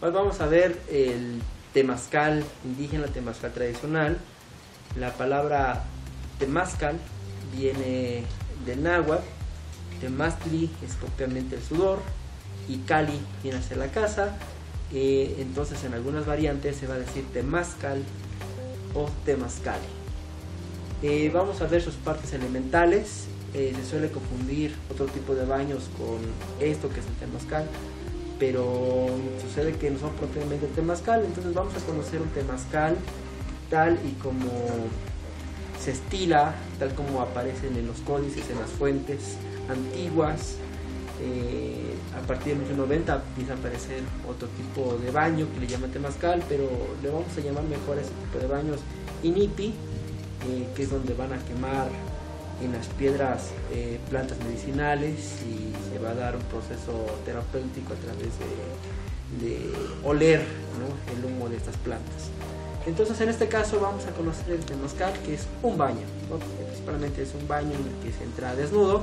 Hoy vamos a ver el temazcal indígena, temazcal tradicional. La palabra temazcal viene del náhuatl, temaztli es propiamente el sudor y cali viene a ser la casa. Entonces en algunas variantes se va a decir temazcal o temazcal. Vamos a ver sus partes elementales. Se suele confundir otro tipo de baños con esto que es el temazcal, pero sucede que no son propiamente temazcal. Entonces vamos a conocer un temazcal tal y como se estila, tal como aparecen en los códices, en las fuentes antiguas. A partir de 1990 empieza a aparecer otro tipo de baño que le llaman temazcal, pero le vamos a llamar mejor a ese tipo de baños inipi, que es donde van a quemar en las piedras plantas medicinales y se va a dar un proceso terapéutico a través de oler, ¿no?, el humo de estas plantas. Entonces en este caso vamos a conocer el temazcal, que es un baño, ¿no? Principalmente es un baño en el que se entra desnudo,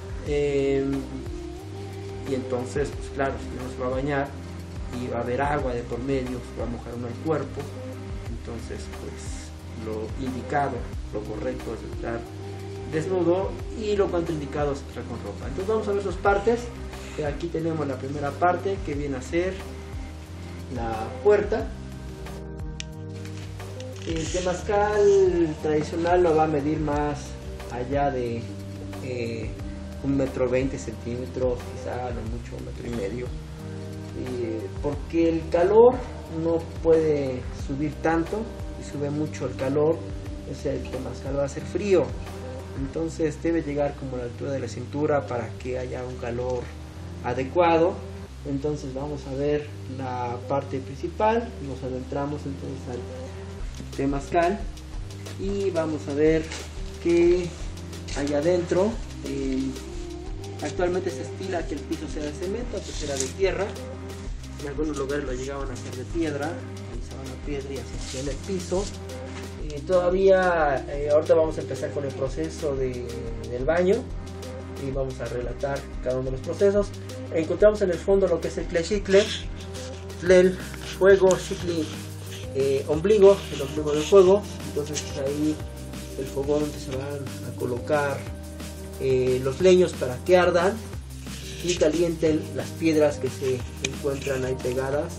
y entonces pues claro, si uno se va a bañar y va a haber agua de por medio, se va a mojar uno el cuerpo, entonces pues lo indicado, lo correcto es entrar desnudo y lo contraindicado es entrar con ropa. Entonces vamos a ver sus partes. Aquí tenemos la primera parte, que viene a ser la puerta. El temazcal tradicional lo va a medir más allá de 1,20 m, quizá a lo mucho 1,5 m, porque el calor no puede subir tanto. Y sube mucho el calor, o sea, el temazcal va a ser frío, entonces debe llegar como a la altura de la cintura para que haya un calor adecuado. Entonces vamos a ver la parte principal, nos adentramos entonces al temazcal y vamos a ver que hay adentro. Actualmente se estila que el piso sea de cemento, antes era de tierra, en algunos lugares lo llegaban a hacer de piedra, realizaban la piedra y se hacía en el piso. Ahorita vamos a empezar con el proceso del baño y vamos a relatar cada uno de los procesos. Encontramos en el fondo lo que es el clexicle, tlel, fuego, xicli, ombligo, el ombligo del fuego. Entonces ahí el fogón donde se van a colocar los leños para que ardan y calienten las piedras que se encuentran ahí pegadas,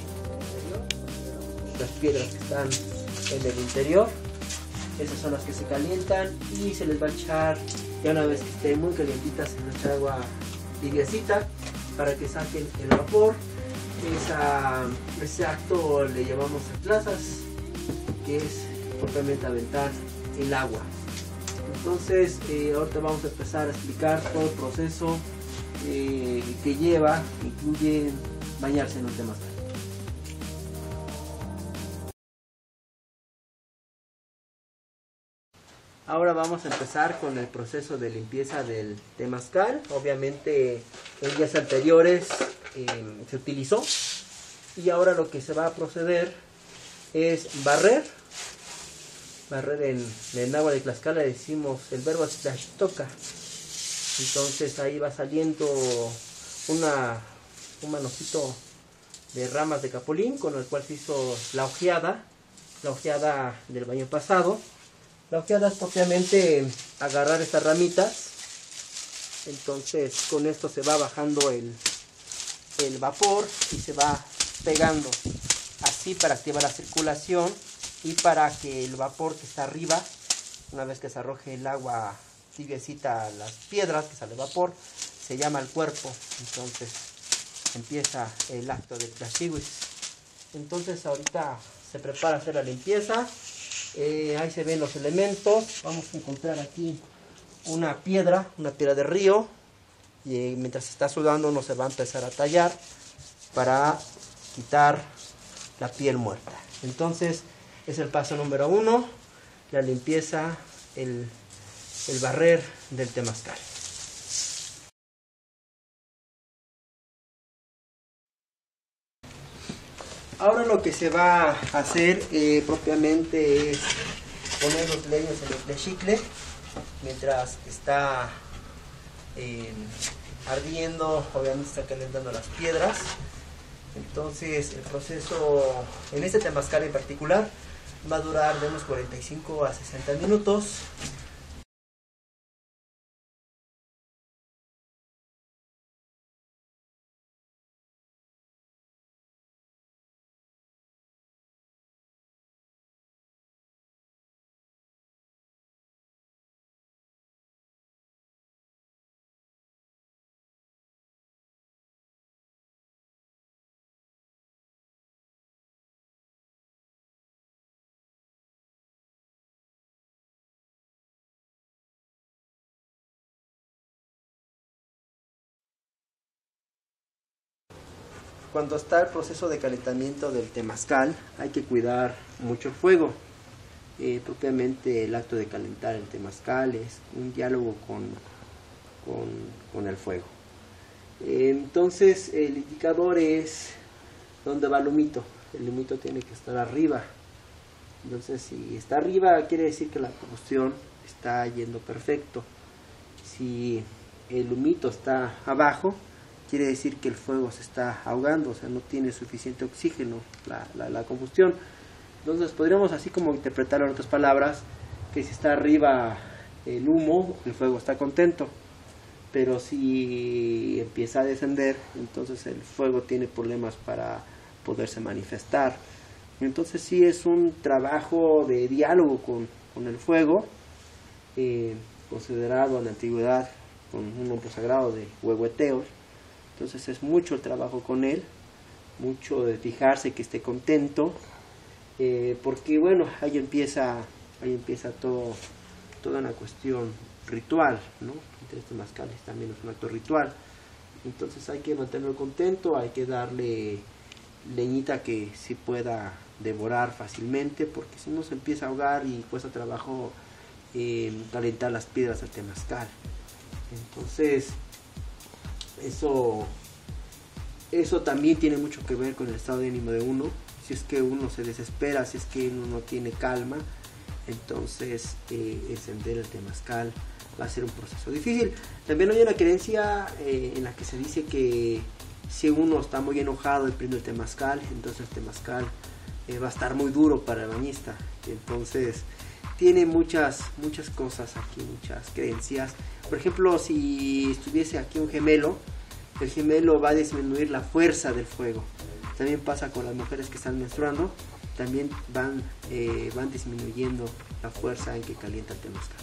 las piedras que están en el interior. Esas son las que se calientan y se les va a echar, ya una vez que estén muy calientitas, se les echa agua tibiecita para que saquen el vapor. Ese acto le llamamos atlazas, que es propiamente aventar el agua. Entonces ahorita vamos a empezar a explicar todo el proceso que lleva, incluye bañarse en un temazcal. Ahora vamos a empezar con el proceso de limpieza del temazcal. Obviamente en días anteriores se utilizó y ahora lo que se va a proceder es barrer en el náhuatl de Tlaxcala le decimos el verbo tlaxtoca. Entonces ahí va saliendo un manojito de ramas de capulín con el cual se hizo la ojeada del baño pasado. La ojeada es propiamente agarrar estas ramitas, entonces con esto se va bajando el vapor y se va pegando así para activar la circulación y para que el vapor que está arriba, una vez que se arroje el agua tibiecita a las piedras, que sale vapor, se llama el cuerpo. Entonces empieza el acto de tlaxihuitl. Entonces ahorita se prepara a hacer la limpieza. Ahí se ven los elementos. Vamos a encontrar aquí una piedra de río, y mientras está sudando uno se va a empezar a tallar para quitar la piel muerta. Entonces es el paso número 1, la limpieza, el barrer del temazcal. Ahora lo que se va a hacer propiamente es poner los leños en el plexicle mientras está ardiendo. Obviamente está calentando las piedras Entonces el proceso en este temazcal en particular va a durar de unos 45 a 60 minutos. Cuando está el proceso de calentamiento del temazcal, hay que cuidar mucho el fuego. Propiamente el acto de calentar el temazcal es un diálogo con el fuego. Entonces el indicador es dónde va el humito. El humito tiene que estar arriba. Entonces si está arriba quiere decir que la combustión está yendo perfecto. Si el humito está abajo, quiere decir que el fuego se está ahogando, o sea, no tiene suficiente oxígeno la combustión. Entonces podríamos así como interpretarlo en otras palabras, que si está arriba el humo, el fuego está contento, pero si empieza a descender, entonces el fuego tiene problemas para poderse manifestar. Entonces sí es un trabajo de diálogo con el fuego, considerado en la antigüedad con un nombre sagrado de huehueteos. Entonces es mucho el trabajo con él, mucho de fijarse que esté contento, porque bueno, ahí empieza toda una cuestión ritual, ¿no? Entre estos temazcales también es un acto ritual. Entonces hay que mantenerlo contento, hay que darle leñita que sí pueda devorar fácilmente, porque si no se empieza a ahogar y cuesta trabajo calentar las piedras del temazcal. Entonces eso también tiene mucho que ver con el estado de ánimo de uno. Si es que uno se desespera, si es que uno no tiene calma, entonces encender el temazcal va a ser un proceso difícil. También hay una creencia en la que se dice que si uno está muy enojado y prende el temazcal, entonces el temazcal va a estar muy duro para el bañista. Entonces tiene muchas cosas aquí, muchas creencias. Por ejemplo, si estuviese aquí un gemelo, el gemelo va a disminuir la fuerza del fuego. También pasa con las mujeres que están menstruando, también van disminuyendo la fuerza en que calienta el temazcal.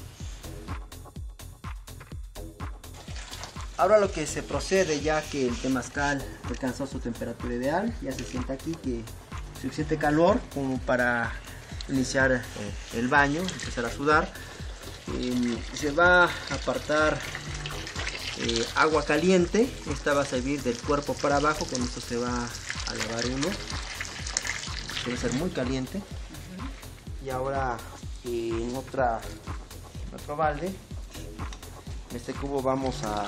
Ahora lo que se procede, ya que el temazcal alcanzó su temperatura ideal, ya se siente aquí que suficiente calor como para iniciar el baño, empezar a sudar. Se va a apartar agua caliente, esta va a servir del cuerpo para abajo, con esto se va a lavar uno, debe ser muy caliente. Y ahora en otro balde, en este cubo vamos a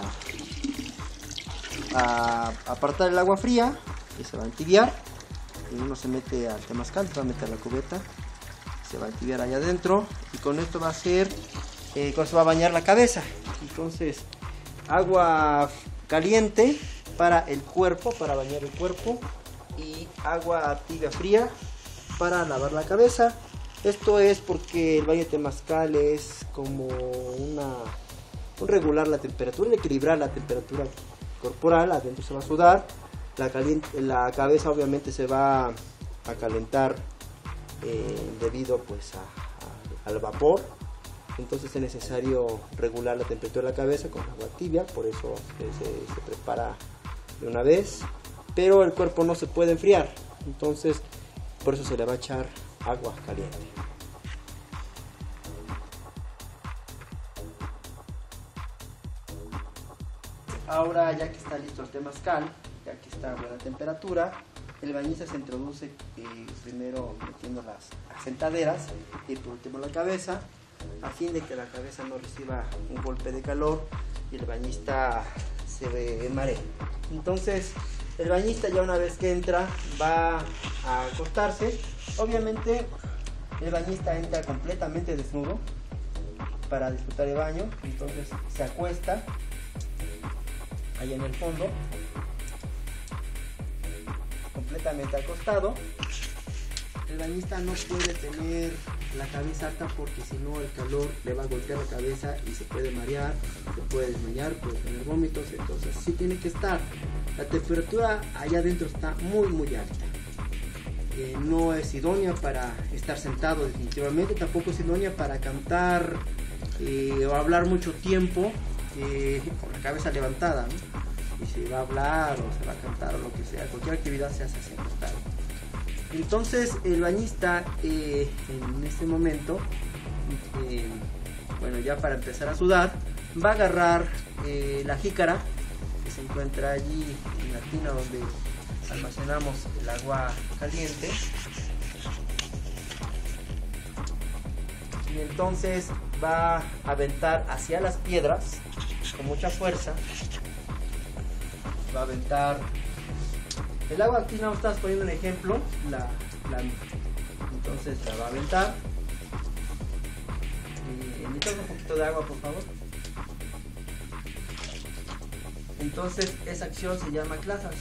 apartar el agua fría, que se va a entibiar, y uno se mete al temazcal, se va a meter la cubeta, se va a entibiar allá adentro, y con esto va a ser, con eso va a bañar la cabeza. Entonces agua caliente para el cuerpo, para bañar el cuerpo, y agua tibia fría para lavar la cabeza. Esto es porque el baño de temazcal es como un regular la temperatura, equilibrar la temperatura corporal. Adentro se va a sudar, la cabeza obviamente se va a calentar debido pues al vapor. Entonces es necesario regular la temperatura de la cabeza con agua tibia, por eso se prepara de una vez, pero el cuerpo no se puede enfriar, entonces por eso se le va a echar agua caliente. Ahora, ya que está listo el temazcal, ya que está a buena temperatura, el bañista se introduce primero metiendo las asentaderas y por último la cabeza, a fin de que la cabeza no reciba un golpe de calor y el bañista se maree. Entonces el bañista, ya una vez que entra, va a acostarse. Obviamente el bañista entra completamente desnudo para disfrutar el baño, entonces se acuesta allá en el fondo. completamente acostado. El bañista no puede tener la cabeza alta porque si no el calor le va a golpear la cabeza y se puede marear, se puede desmayar, puede tener vómitos. Entonces sí tiene que estar. La temperatura allá adentro está muy alta. No es idónea para estar sentado definitivamente, tampoco es idónea para cantar o hablar mucho tiempo con la cabeza levantada, ¿no? Y se va a hablar o se va a cantar o lo que sea, cualquier actividad se hace así acostado. Entonces el bañista en este momento, bueno, ya para empezar a sudar, va a agarrar la jícara que se encuentra allí en la tina donde almacenamos el agua caliente, y entonces va a aventar hacia las piedras con mucha fuerza. Va a aventar el agua. Aquí no estás poniendo un ejemplo, entonces la va a aventar. Necesitamos un poquito de agua, por favor. Entonces esa acción se llama clasas.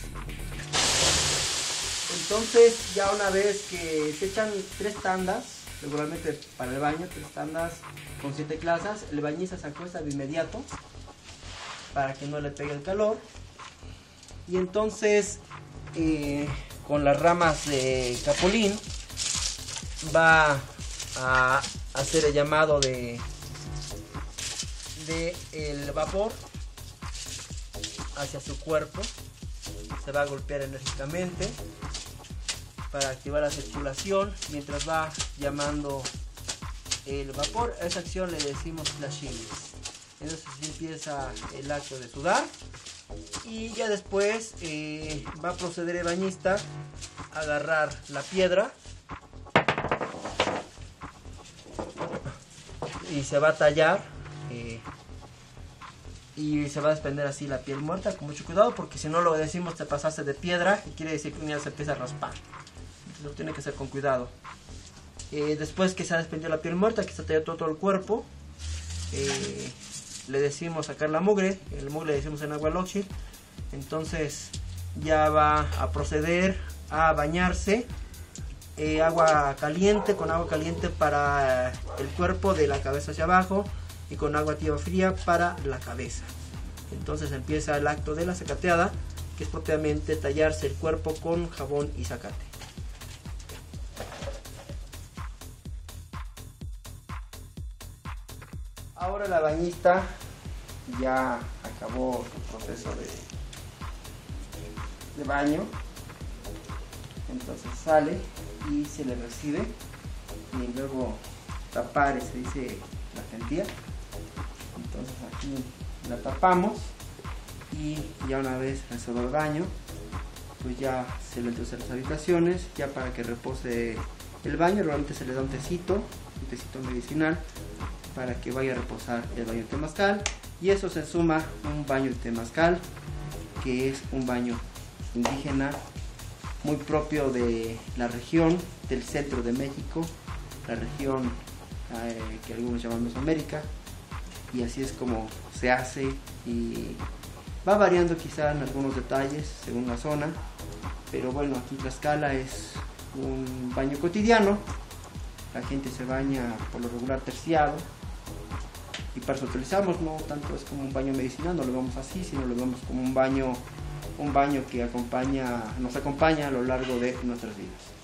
Entonces ya una vez que se echan 3 tandas, regularmente para el baño, 3 tandas con 7 clasas, el bañista se acuesta de inmediato para que no le pegue el calor. Y entonces con las ramas de capulín va a hacer el llamado de el vapor hacia su cuerpo. Se va a golpear enérgicamente para activar la circulación mientras va llamando el vapor. A esa acción le decimos flashing. Entonces empieza el acto de sudar, y ya después va a proceder el bañista a agarrar la piedra y se va a tallar y se va a desprender así la piel muerta, con mucho cuidado, porque si no lo decimos te pasaste de piedra y quiere decir que un día se empieza a raspar. Entonces lo tiene que hacer con cuidado. Después que se ha desprendido la piel muerta, que está tallado todo el cuerpo, le decimos sacar la mugre. El mugre le decimos en agua Loxil. Entonces ya va a proceder a bañarse, agua caliente, con agua caliente para el cuerpo de la cabeza hacia abajo y con agua tibia fría para la cabeza. Entonces empieza el acto de la zacateada, que es propiamente tallarse el cuerpo con jabón y zacate. Ahora la bañista ya acabó su proceso de baño, entonces sale y se le recibe, y luego tapar, se dice la gentía. Entonces aquí la tapamos, y ya una vez realizado el baño, pues ya se le introduce a las habitaciones, ya para que repose el baño. Normalmente se le da un tecito medicinal para que vaya a reposar el baño de temazcal, y eso se suma un baño de temazcal, que es un baño indígena muy propio de la región del centro de México, la región que algunos llaman Mesoamérica, y así es como se hace, y va variando quizá en algunos detalles según la zona, pero bueno, aquí Tlaxcala es un baño cotidiano. La gente se baña por lo regular terciado, y para eso utilizamos, no tanto es como un baño medicinal, no lo vemos así, sino lo vemos como un baño que nos acompaña a lo largo de nuestras vidas.